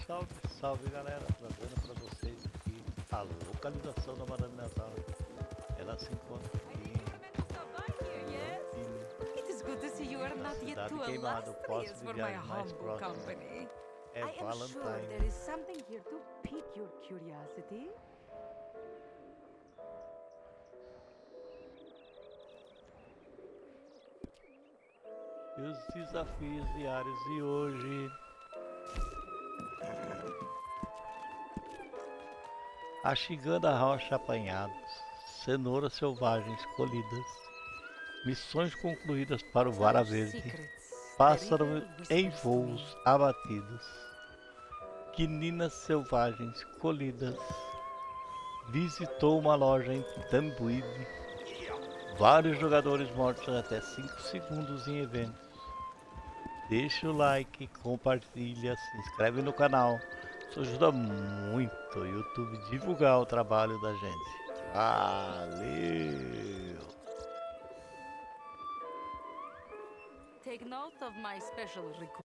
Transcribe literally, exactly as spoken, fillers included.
Salve, salve galera, trazendo para vocês aqui a localização da Madame Natal. Ela se encontra aqui It is good to see you are na not yet cidade too queimada. O illustrious próximo for my viagem mais humble próximo company. é I am sure there Valentine. is something here to pique your curiosity. E os desafios diários de hoje: achigando a rocha apanhados, cenouras selvagens colhidas, missões concluídas para o Vara Verde, pássaro em voos abatidos, quininas selvagens colhidas, visitou uma loja em Tambuíde, vários jogadores mortos em até cinco segundos em eventos. Deixa o like, compartilha, se inscreve no canal, isso ajuda muito o YouTube a divulgar o trabalho da gente. Valeu! Take note of my special request.